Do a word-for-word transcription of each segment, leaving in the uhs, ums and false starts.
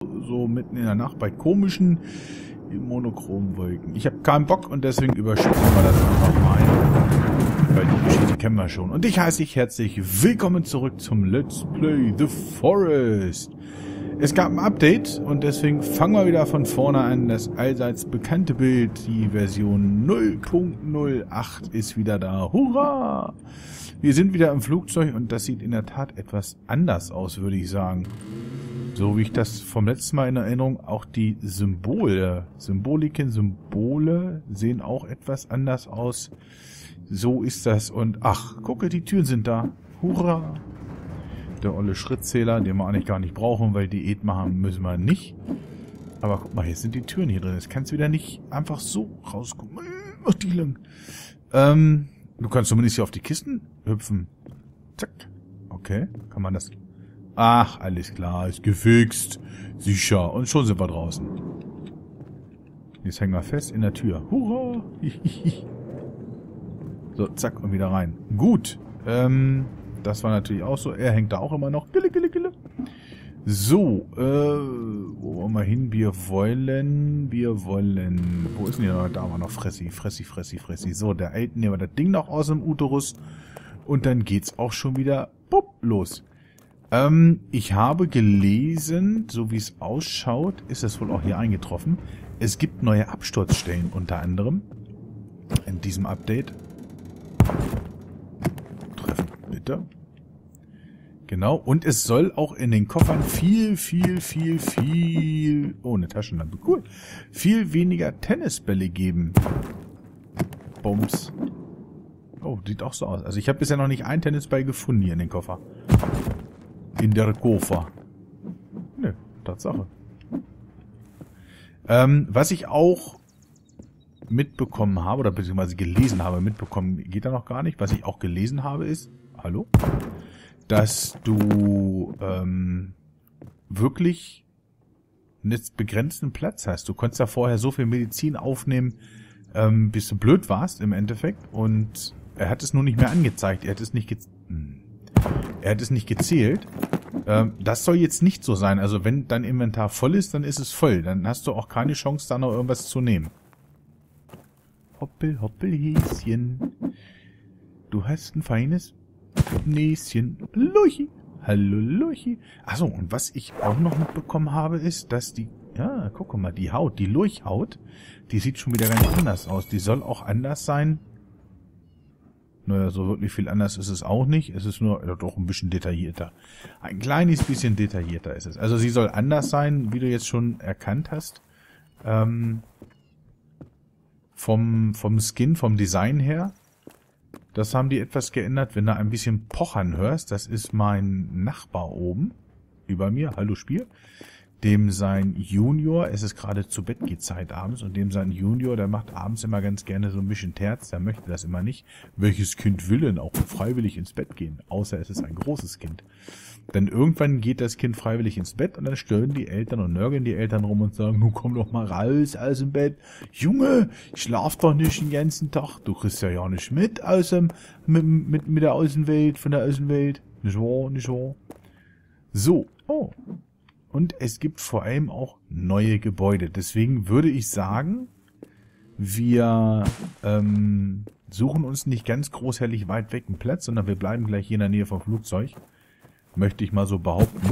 so mitten in der Nacht bei komischen monochromen Wolken. Ich habe keinen Bock und deswegen überspringen wir das einfach mal. Weil die Geschichte kennen wir schon. Und ich heiße dich herzlich willkommen zurück zum Let's Play The Forest. Es gab ein Update und deswegen fangen wir wieder von vorne an. Das allseits bekannte Bild, die Version null Punkt null acht ist wieder da. Hurra! Wir sind wieder im Flugzeug und das sieht in der Tat etwas anders aus, würde ich sagen. So wie ich das vom letzten Mal in Erinnerung, auch die Symbole, Symboliken, Symbole sehen auch etwas anders aus. So ist das und ach, gucke, die Türen sind da. Hurra! Der olle Schrittzähler, den wir eigentlich gar nicht brauchen, weil Diät machen müssen wir nicht. Aber guck mal, hier sind die Türen hier drin. Jetzt kannst du wieder nicht einfach so rausgucken. Ach, die lang. Ähm, du kannst zumindest hier auf die Kisten hüpfen. Zack. Okay, kann man das... Ach, alles klar, ist gefixt. Sicher. Und schon sind wir draußen. Jetzt hängen wir fest in der Tür. Hurra! So, zack, und wieder rein. Gut. Ähm... Das war natürlich auch so. Er hängt da auch immer noch. Gille, gille, gille. So, äh, wo wollen wir hin? Wir wollen, wir wollen, wo ist denn hier? Da war noch Fressi, Fressi, Fressi, Fressi. So, der Elton nehmen wir das Ding noch aus dem Uterus. Und dann geht's auch schon wieder, bupp, los. Ähm, ich habe gelesen, so wie es ausschaut, ist es wohl auch hier eingetroffen. Es gibt neue Absturzstellen unter anderem in diesem Update. Treffen, bitte. Genau, und es soll auch in den Koffern viel, viel, viel, viel... Oh, eine Taschenlampe, cool. Viel weniger Tennisbälle geben. Bums. Oh, sieht auch so aus. Also ich habe bisher noch nicht einen Tennisball gefunden hier in den Koffer. In der Koffer. Nö, Tatsache. Ähm, was ich auch mitbekommen habe, oder beziehungsweise gelesen habe, mitbekommen geht da noch gar nicht. Was ich auch gelesen habe ist... Hallo? Dass du ähm, wirklich einen begrenzten Platz hast. Du konntest da vorher so viel Medizin aufnehmen, ähm, bis du blöd warst im Endeffekt. Und er hat es nur nicht mehr angezeigt. Er hat es nicht, ge er hat es nicht gezählt. Ähm, das soll jetzt nicht so sein. Also wenn dein Inventar voll ist, dann ist es voll. Dann hast du auch keine Chance, da noch irgendwas zu nehmen. Hoppel, hoppel, Häschen. Du hast ein feines Näschen. Luchi. Hallo, Luchi. Achso, und was ich auch noch mitbekommen habe, ist, dass die... Ja, guck mal, die Haut, die Lurchhaut, die sieht schon wieder ganz anders aus. Die soll auch anders sein. Naja, so wirklich viel anders ist es auch nicht. Es ist nur ja, doch ein bisschen detaillierter. Ein kleines bisschen detaillierter ist es. Also sie soll anders sein, wie du jetzt schon erkannt hast. Ähm, vom, vom Skin, vom Design her. Das haben die etwas geändert, wenn du ein bisschen Pochern hörst. Das ist mein Nachbar oben, über mir, hallo Spiel. Dem sein Junior, es ist gerade zu Bett geht Zeit abends, und dem sein Junior, der macht abends immer ganz gerne so ein bisschen Terz, der möchte das immer nicht. Welches Kind will denn auch freiwillig ins Bett gehen? Außer es ist ein großes Kind. Denn irgendwann geht das Kind freiwillig ins Bett und dann stören die Eltern und nörgeln die Eltern rum und sagen, nun komm doch mal raus aus dem Bett. Junge, ich schlaf doch nicht den ganzen Tag. Du kriegst ja ja nicht mit aus dem, mit, mit, mit der Außenwelt, von der Außenwelt. Nicht wahr, nicht wahr? So, oh. Und es gibt vor allem auch neue Gebäude. Deswegen würde ich sagen, wir ähm, suchen uns nicht ganz großherrlich weit weg einen Platz, sondern wir bleiben gleich hier in der Nähe vom Flugzeug. Möchte ich mal so behaupten.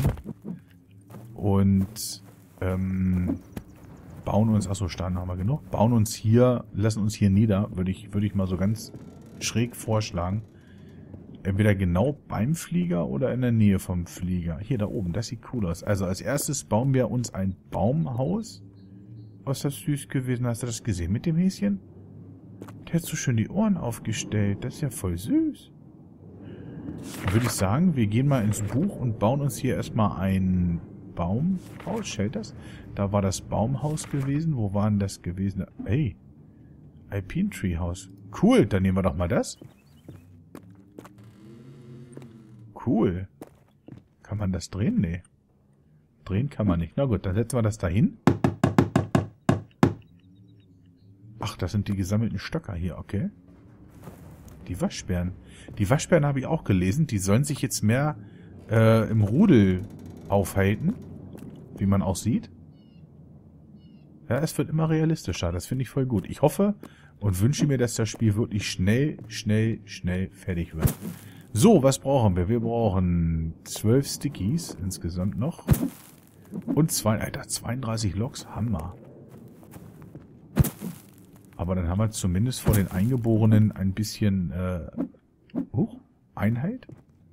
Und ähm, bauen uns, achso, Steine haben wir genug, bauen uns hier, lassen uns hier nieder, würde ich, würde ich mal so ganz schräg vorschlagen. Entweder genau beim Flieger oder in der Nähe vom Flieger. Hier da oben, das sieht cool aus. Also als erstes bauen wir uns ein Baumhaus. Was ist das süß gewesen? Hast du das gesehen mit dem Häschen? Der hat so schön die Ohren aufgestellt. Das ist ja voll süß. Dann würde ich sagen, wir gehen mal ins Buch und bauen uns hier erstmal ein Baumhaus. Shelters. Da war das Baumhaus gewesen. Wo war denn das gewesen? Hey. Alpine Tree House. Cool, dann nehmen wir doch mal das. Cool. Kann man das drehen? Nee. Drehen kann man nicht. Na gut, dann setzen wir das dahin. Ach, das sind die gesammelten Stöcker hier, okay. Die Waschbären. Die Waschbären habe ich auch gelesen. Die sollen sich jetzt mehr äh, im Rudel aufhalten. wie man auch sieht. Ja, es wird immer realistischer. Das finde ich voll gut. Ich hoffe und wünsche mir, dass das Spiel wirklich schnell, schnell, schnell fertig wird. So, was brauchen wir? Wir brauchen zwölf Stickies insgesamt noch. Und zwei, Alter, zweiunddreißig Loks. Hammer. Aber dann haben wir zumindest vor den Eingeborenen ein bisschen äh, uh, Einheit.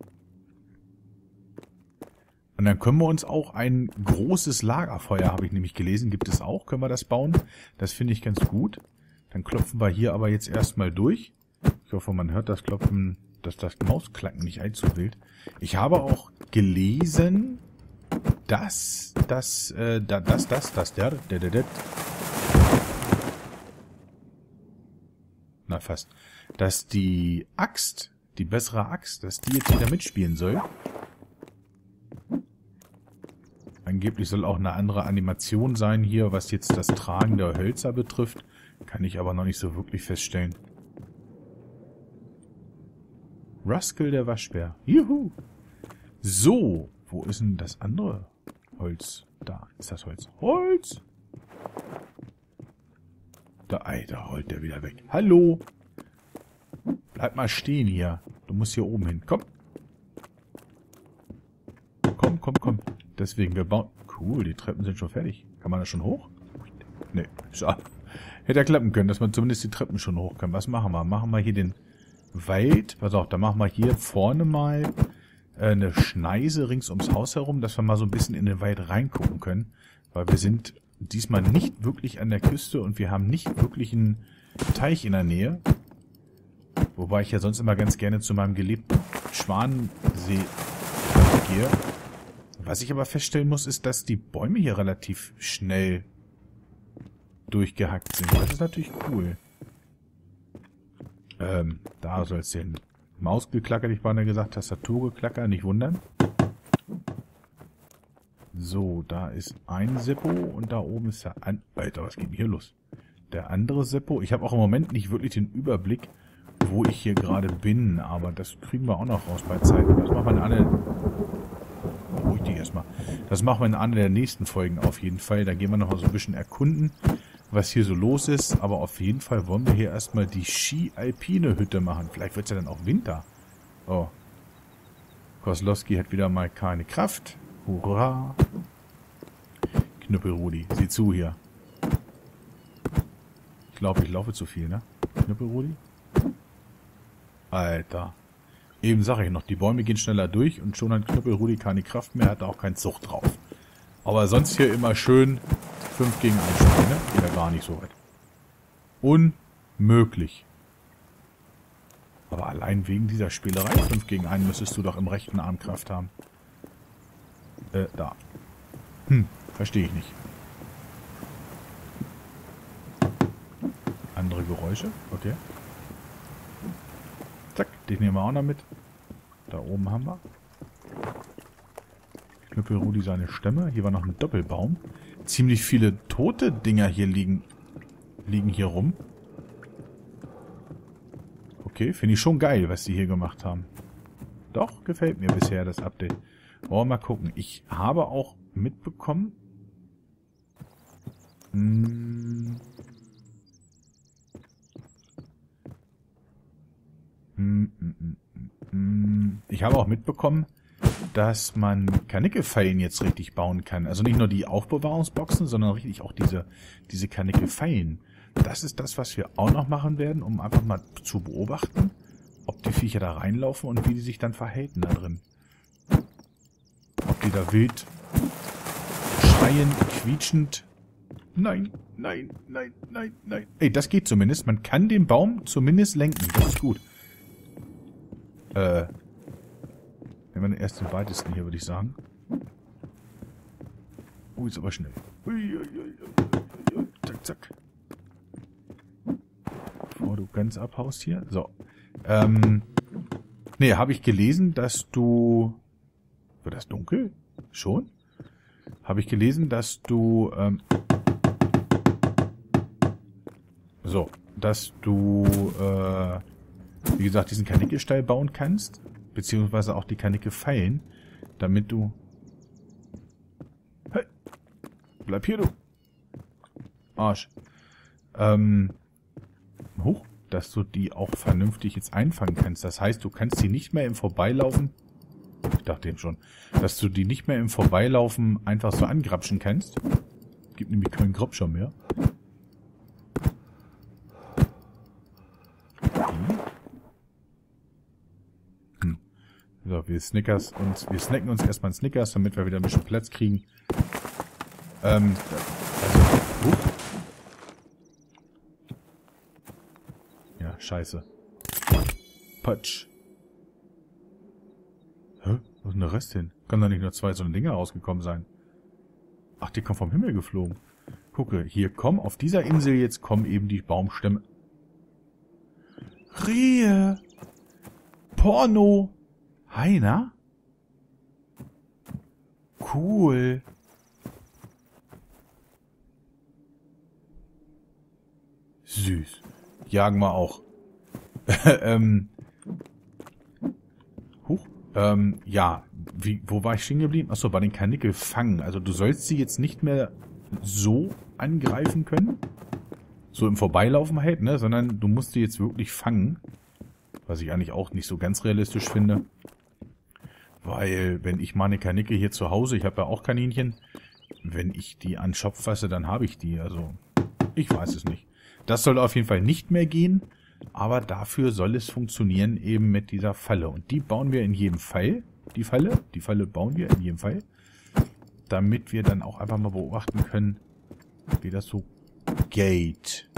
Und dann können wir uns auch ein großes Lagerfeuer, habe ich nämlich gelesen, gibt es auch. Können wir das bauen? Das finde ich ganz gut. Dann klopfen wir hier aber jetzt erstmal durch. Ich hoffe, man hört das Klopfen, dass das Mausklacken nicht allzu wild. Ich habe auch gelesen, dass das, äh, das, das, das, das, der, der, der, der, na fast, dass die Axt, die bessere Axt, dass die jetzt wieder mitspielen soll. Angeblich soll auch eine andere Animation sein hier, was jetzt das Tragen der Hölzer betrifft. Kann ich aber noch nicht so wirklich feststellen. Rascal der Waschbär. Juhu! So, wo ist denn das andere Holz? Da ist das Holz. Holz! Da, ey, da holt der wieder weg. Hallo! Bleib mal stehen hier. Du musst hier oben hin. Komm! Komm, komm, komm. Deswegen, wir bauen... Cool, die Treppen sind schon fertig. Kann man da schon hoch? Nee, schade. Hätte ja klappen können, dass man zumindest die Treppen schon hoch kann. Was machen wir? Machen wir hier den Wald. Pass auf, da machen wir hier vorne mal äh, eine Schneise rings ums Haus herum, dass wir mal so ein bisschen in den Wald reingucken können. Weil wir sind diesmal nicht wirklich an der Küste und wir haben nicht wirklich einen Teich in der Nähe. Wobei ich ja sonst immer ganz gerne zu meinem geliebten Schwanensee gehe. Was ich aber feststellen muss, ist, dass die Bäume hier relativ schnell durchgehackt sind. Das ist natürlich cool. Ähm, da soll es den Mausgeklacker, ich war ja gesagt, Tastaturgeklacker, nicht wundern. So, da ist ein Seppo und da oben ist der an... Alter, was geht denn hier los? Der andere Seppo. Ich habe auch im Moment nicht wirklich den Überblick, wo ich hier gerade bin, aber das kriegen wir auch noch raus bei Zeit. Das machen wir in einer... Ruhig dich erstmal. Das machen wir in einer der nächsten Folgen auf jeden Fall. Da gehen wir noch mal so ein bisschen erkunden, was hier so los ist. Aber auf jeden Fall wollen wir hier erstmal die Ski-Alpine-Hütte machen. Vielleicht wird es ja dann auch Winter. Oh. Koslowski hat wieder mal keine Kraft. Hurra. Knüppelrudi, sieh zu hier. Ich glaube, ich laufe zu viel, ne? Knüppelrudi? Alter. Eben sage ich noch, die Bäume gehen schneller durch und schon hat Knüppelrudi keine Kraft mehr, hat auch keinen Zug drauf. Aber sonst hier immer schön fünf gegen eins spielen, ne? Geht ja gar nicht so weit. Unmöglich. Aber allein wegen dieser Spielerei fünf gegen eins müsstest du doch im rechten Arm Kraft haben. Äh, da. Hm, verstehe ich nicht. Andere Geräusche, okay. Zack, den nehmen wir auch noch mit. Da oben haben wir. Knüppelrudi seine Stämme. Hier war noch ein Doppelbaum. Ziemlich viele tote Dinger hier liegen, liegen hier rum. Okay, finde ich schon geil, was die hier gemacht haben. Doch, gefällt mir bisher das Update. Wollen wir mal gucken. Ich habe auch mitbekommen... Hm, Ich habe auch mitbekommen, dass man Karnickelfallen jetzt richtig bauen kann. Also nicht nur die Aufbewahrungsboxen, sondern richtig auch diese, diese Karnickelfallen. Das ist das, was wir auch noch machen werden, um einfach mal zu beobachten, ob die Viecher da reinlaufen und wie die sich dann verhalten da drin. Ob die da wild schreiend, quietschend... Nein, nein, nein, nein, nein. Ey, das geht zumindest. Man kann den Baum zumindest lenken. Das ist gut. Äh, nehmen wir den ersten weitesten hier, würde ich sagen. Oh, ist aber schnell. Ui, ui, ui, ui, ui, zack, zack. Bevor du ganz abhaust hier. So. Ähm, nee, habe ich gelesen, dass du... Wird das dunkel? Schon? Habe ich gelesen, dass du... Ähm, so, dass du... Äh, wie gesagt, diesen Karnickelstall bauen kannst, beziehungsweise auch die Karnickelfallen, damit du... Hey, bleib hier, du. Arsch. Ähm. Huch, dass du die auch vernünftig jetzt einfangen kannst. Das heißt, du kannst die nicht mehr im Vorbeilaufen... Ich dachte eben schon. Dass du die nicht mehr im Vorbeilaufen einfach so angrapschen kannst. Gibt nämlich keinen Grapscher mehr. Hm. So, wir Snickers uns, wir snacken uns erstmal einen Snickers, damit wir wieder ein bisschen Platz kriegen. Ähm, also, uh. Ja, scheiße. Patsch. Hä? Wo ist denn der Rest hin? Kann da nicht nur zwei so eine Dinger rausgekommen sein? Ach, die kommen vom Himmel geflogen. Gucke, hier kommen, auf dieser Insel jetzt kommen eben die Baumstämme. Rehe! Porno! Heiner? Cool. Süß. Jagen wir auch. ähm. Huch. Ähm, ja. Wie, wo war ich stehen geblieben? Achso, bei den Karnickel fangen. Also du sollst sie jetzt nicht mehr so angreifen können. So im Vorbeilaufen halt, ne? Sondern du musst sie jetzt wirklich fangen. Was ich eigentlich auch nicht so ganz realistisch finde. Weil, wenn ich meine Karnickel hier zu Hause, ich habe ja auch Kaninchen, wenn ich die an den Schopf fasse, dann habe ich die. Also, ich weiß es nicht. Das soll auf jeden Fall nicht mehr gehen. Aber dafür soll es funktionieren eben mit dieser Falle. Und die bauen wir in jedem Fall. Die Falle. Die Falle bauen wir in jedem Fall. Damit wir dann auch einfach mal beobachten können, wie das so geht.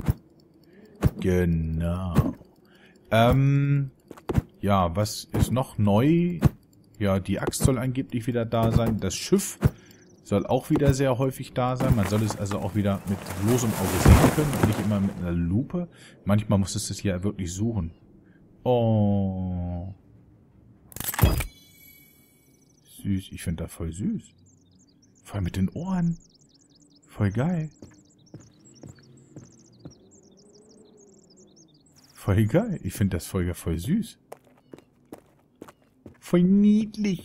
Genau. Ähm, ja, was ist noch neu? Ja, die Axt soll angeblich wieder da sein. Das Schiff soll auch wieder sehr häufig da sein. Man soll es also auch wieder mit bloßem Auge sehen können und nicht immer mit einer Lupe. Manchmal muss es das hier wirklich suchen. Oh. Süß. Ich finde das voll süß. Voll mit den Ohren. Voll geil. Voll geil. Ich finde das voll, voll süß. Voll niedlich.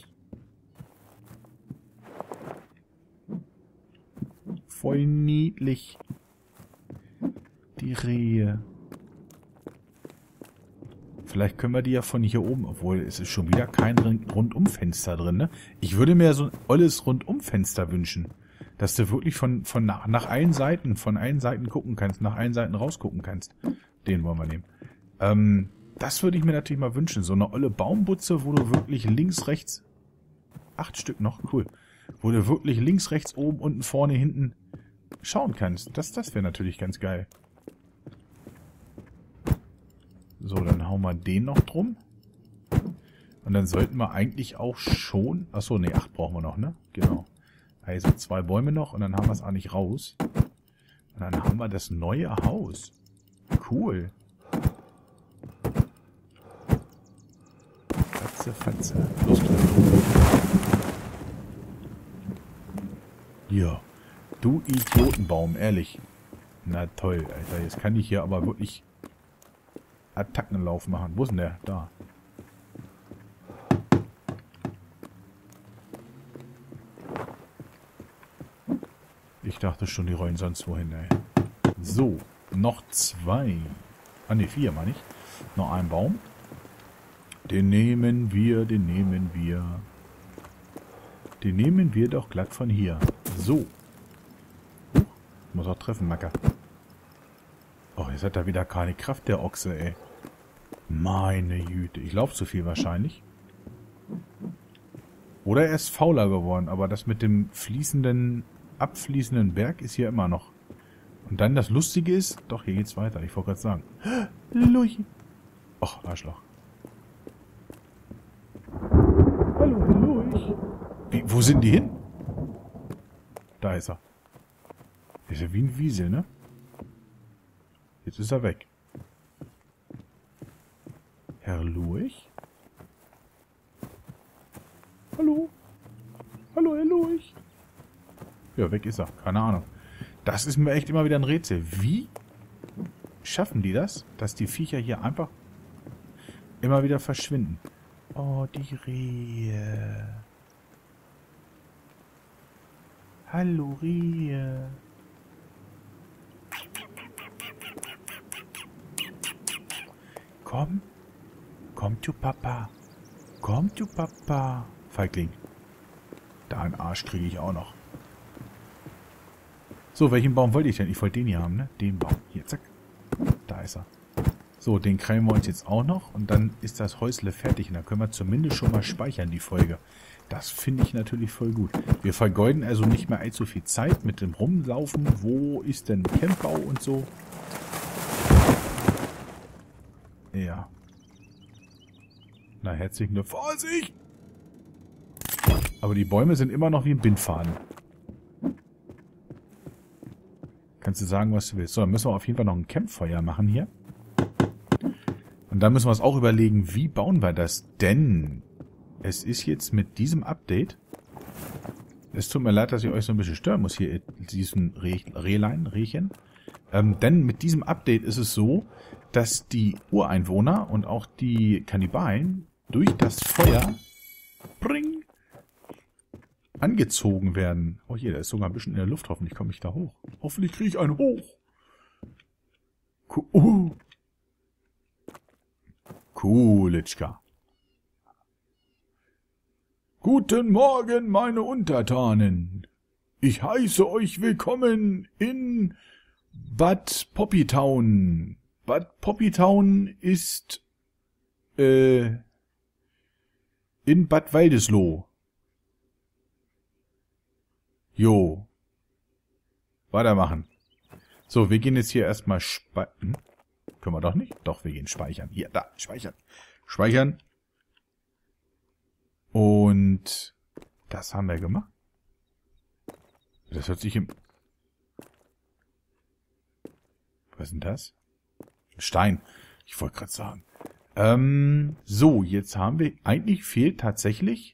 Voll niedlich. Die Rehe. Vielleicht können wir die ja von hier oben, obwohl es ist schon wieder kein Rundumfenster drin, ne? Ich würde mir so ein olles Rundumfenster wünschen. Dass du wirklich von, von nach, nach allen Seiten, von allen Seiten gucken kannst, nach allen Seiten rausgucken kannst. Den wollen wir nehmen. Ähm, das würde ich mir natürlich mal wünschen. So eine olle Baumbutze, wo du wirklich links, rechts... Acht Stück noch, cool. Wo du wirklich links, rechts, oben, unten, vorne, hinten schauen kannst. Das, das wäre natürlich ganz geil. So, dann hauen wir den noch drum. Und dann sollten wir eigentlich auch schon... Achso, nee, acht brauchen wir noch, ne? Genau. Also zwei Bäume noch und dann haben wir es eigentlich raus. Und dann haben wir das neue Haus. Cool. Fatze, Fatze. Lust drin. Ja. Du Idiotenbaum, ehrlich. Na toll, Alter. Jetzt kann ich hier aber wirklich Attackenlauf machen. Wo ist denn der? Da. Ich dachte schon, die rollen sonst wohin, ey. So, noch zwei. Ah, ne, vier, meine ich. Noch ein Baum. Den nehmen wir, den nehmen wir. Den nehmen wir doch glatt von hier. So. Huch, muss auch treffen, Macker. Oh, jetzt hat er wieder keine Kraft, der Ochse, ey. Meine Güte. Ich laufe zu viel wahrscheinlich. Oder er ist fauler geworden, aber das mit dem fließenden... abfließenden Berg ist hier immer noch. Und dann das Lustige ist, doch, hier geht's weiter. Ich wollte gerade sagen. Lurch. Och, Arschloch. Hallo, Lurch. Wie, wo sind die hin? Da ist er. Ist ja wie ein Wiesel, ne? Jetzt ist er weg. Herr Lurch? Hallo? Hallo, Herr Lurch? Ja, weg ist er. Keine Ahnung. Das ist mir echt immer wieder ein Rätsel. Wie schaffen die das, dass die Viecher hier einfach immer wieder verschwinden? Oh, die Rehe. Hallo, Rie. Komm. Komm zu Papa. Komm zu Papa. Feigling. Da einen Arsch kriege ich auch noch. So, welchen Baum wollte ich denn? Ich wollte den hier haben, ne? Den Baum. Hier, zack. Da ist er. So, den krallen wir uns jetzt auch noch. Und dann ist das Häusle fertig. Und dann können wir zumindest schon mal speichern, die Folge. Das finde ich natürlich voll gut. Wir vergeuden also nicht mehr allzu viel Zeit mit dem Rumlaufen. Wo ist denn Campbau und so? Ja. Na, herzlichen Glückwunsch. Vorsicht! Aber die Bäume sind immer noch wie ein Bindfaden. Kannst du sagen, was du willst. So, dann müssen wir auf jeden Fall noch ein Campfeuer machen hier. Und dann müssen wir uns auch überlegen, wie bauen wir das? Denn es ist jetzt mit diesem Update... Es tut mir leid, dass ich euch so ein bisschen stören muss hier, diesen Reh, Rehlein, Rehchen. Ähm, denn mit diesem Update ist es so, dass die Ureinwohner und auch die Kannibalen durch das Feuer bring, angezogen werden. Oh je, der ist sogar ein bisschen in der Luft. Hoffentlich komme ich da hoch. Hoffentlich kriege ich einen hoch. Uh. Coolitschka. Guten Morgen, meine Untertanen. Ich heiße euch willkommen in Bad Poppytown. Bad Poppytown ist äh, in Bad Waldesloh. Jo. Weitermachen. So, wir gehen jetzt hier erstmal speichern. Können wir doch nicht? Doch, wir gehen speichern. Hier, da, speichern. Speichern. Und das haben wir gemacht. Das hört sich im... Was ist denn das? Ein Stein. Ich wollte gerade sagen. Ähm, so, jetzt haben wir... Eigentlich fehlt tatsächlich...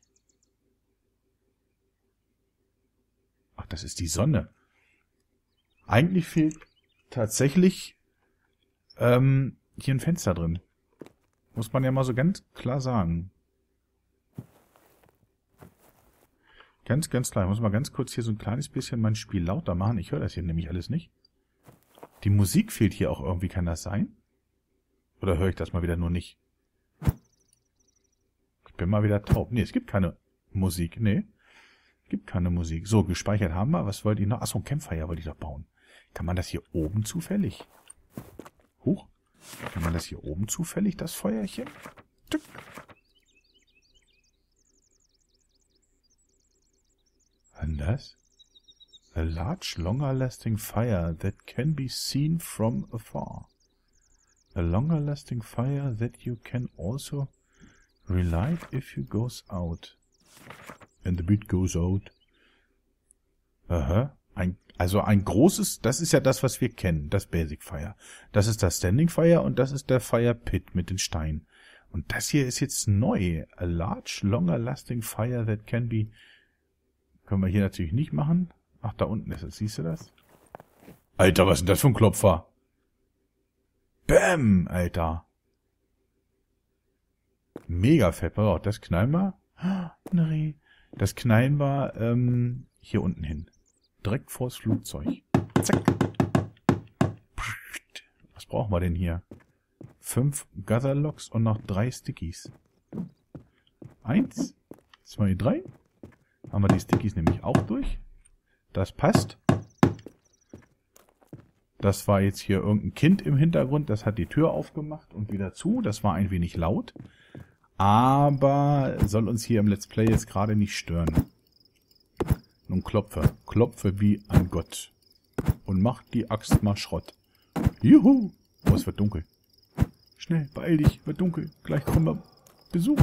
Ach, das ist die Sonne. Eigentlich fehlt tatsächlich ähm, hier ein Fenster drin. Muss man ja mal so ganz klar sagen. Ganz, ganz klar. Ich muss mal ganz kurz hier so ein kleines bisschen mein Spiel lauter machen. Ich höre das hier nämlich alles nicht. Die Musik fehlt hier auch irgendwie. Kann das sein? Oder höre ich das mal wieder nur nicht? Ich bin mal wieder taub. Nee, es gibt keine Musik. Nee. Gibt keine Musik. So, gespeichert haben wir. Was wollte ich noch? Achso, ein Campfire wollte ich doch bauen. Kann man das hier oben zufällig? Huch. Kann man das hier oben zufällig, das Feuerchen? Tück. Und das? A large, longer-lasting fire that can be seen from afar. A longer-lasting fire that you can also relight if you goes out. And the beat goes out. Aha. Ein, also ein großes, das ist ja das, was wir kennen, das Basic Fire. Das ist das Standing Fire und das ist der Fire Pit mit den Steinen. Und das hier ist jetzt neu. A large, longer lasting fire that can be... Können wir hier natürlich nicht machen. Ach, da unten ist es. Siehst du das? Alter, was ist denn das für ein Klopfer? Bäm, Alter. Mega fett. Oh, das knallen wir. Nein. Das knallen wir ähm, hier unten hin. Direkt vors Flugzeug. Zack. Was brauchen wir denn hier? Fünf Gatherlocks und noch drei Stickies. Eins, zwei, drei. Haben wir die Stickies nämlich auch durch. Das passt. Das war jetzt hier irgendein Kind im Hintergrund. Das hat die Tür aufgemacht und wieder zu. Das war ein wenig laut. Aber soll uns hier im Let's Play jetzt gerade nicht stören. Nun klopfe. Klopfe wie ein Gott. Und mach die Axt mal Schrott. Juhu! Oh, es wird dunkel. Schnell, beeil dich, wird dunkel. Gleich kommen wir Besuch.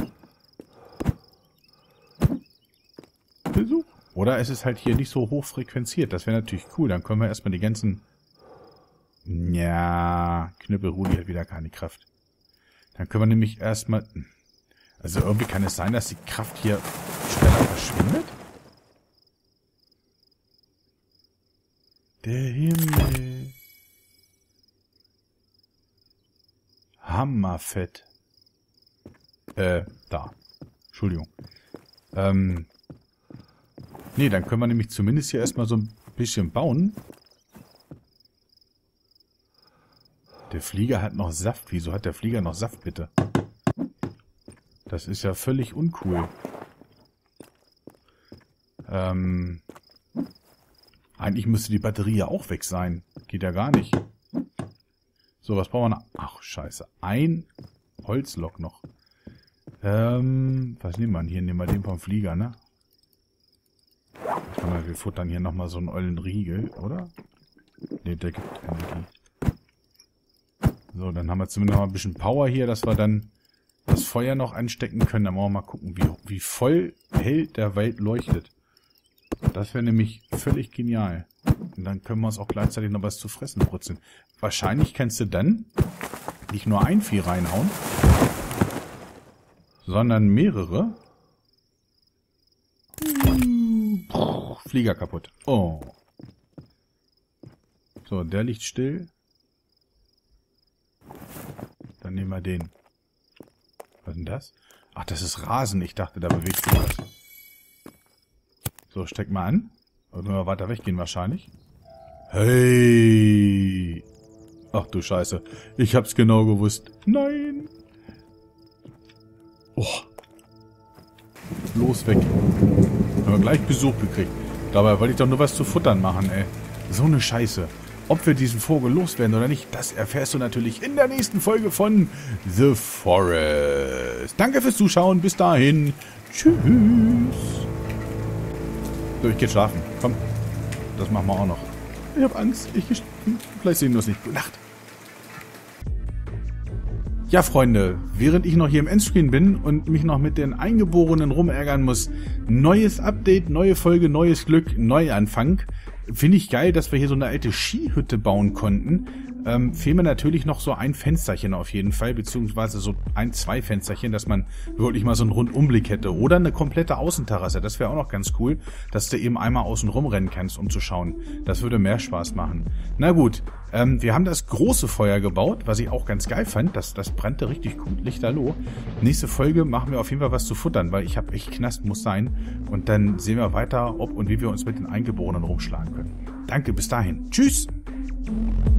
Besuch. Oder es ist halt hier nicht so hoch frequenziert. Das wäre natürlich cool. Dann können wir erstmal die ganzen... Ja, Knüppelrudi hat wieder keine Kraft. Dann können wir nämlich erstmal... Also irgendwie kann es sein, dass die Kraft hier schneller verschwindet? Der Himmel. Hammerfett. Äh, da. Entschuldigung. Ähm. Nee, dann können wir nämlich zumindest hier erstmal so ein bisschen bauen. Der Flieger hat noch Saft. Wieso hat der Flieger noch Saft, bitte? Das ist ja völlig uncool. Ähm... Eigentlich müsste die Batterie ja auch weg sein. Geht ja gar nicht. So, was brauchen wir noch? Ach, scheiße. Ein Holzlok noch. Ähm, was nehmen wir hier? Nehmen wir den vom Flieger, ne? Mal, wir futtern hier nochmal so einen ollen Riegel, oder? Ne, der gibt Energie. So, dann haben wir zumindest noch ein bisschen Power hier, dass wir dann das Feuer noch anstecken können. Dann wollen wir mal gucken, wie, wie voll hell der Wald leuchtet. Das wäre nämlich völlig genial. Und dann können wir uns auch gleichzeitig noch was zu fressen brutzeln. Wahrscheinlich kannst du dann nicht nur ein Vieh reinhauen, sondern mehrere. Flieger kaputt. Oh. So, der liegt still. Dann nehmen wir den. Was ist denn das? Ach, das ist Rasen. Ich dachte, da bewegt sich was. So, steck mal an. Und wenn wir weiter weggehen wahrscheinlich. Hey! Ach du Scheiße. Ich hab's genau gewusst. Nein! Oh. Los weg. Haben wir gleich Besuch gekriegt. Dabei wollte ich doch nur was zu futtern machen, ey. So eine Scheiße. Ob wir diesen Vogel loswerden oder nicht, das erfährst du natürlich in der nächsten Folge von The Forest. Danke fürs Zuschauen. Bis dahin. Tschüss. So, ich geh schlafen. Komm. Das machen wir auch noch. Ich hab Angst. Ich geh schlafen. Vielleicht sehen wir es nicht. Gute Nacht. Ja, Freunde, während ich noch hier im Endscreen bin und mich noch mit den Eingeborenen rumärgern muss, neues Update, neue Folge, neues Glück, Neuanfang. Finde ich geil, dass wir hier so eine alte Skihütte bauen konnten. Ähm, fehlen mir natürlich noch so ein Fensterchen auf jeden Fall, beziehungsweise so ein, zwei Fensterchen, dass man wirklich mal so einen Rundumblick hätte. Oder eine komplette Außenterrasse, das wäre auch noch ganz cool, dass du eben einmal außen rumrennen kannst, um zu schauen. Das würde mehr Spaß machen. Na gut, ähm, wir haben das große Feuer gebaut, was ich auch ganz geil fand. Das, das brannte richtig gut, lichterloh. Nächste Folge machen wir auf jeden Fall was zu futtern, weil ich habe echt Knast, muss sein. Und dann sehen wir weiter, ob und wie wir uns mit den Eingeborenen rumschlagen können. Danke, bis dahin. Tschüss!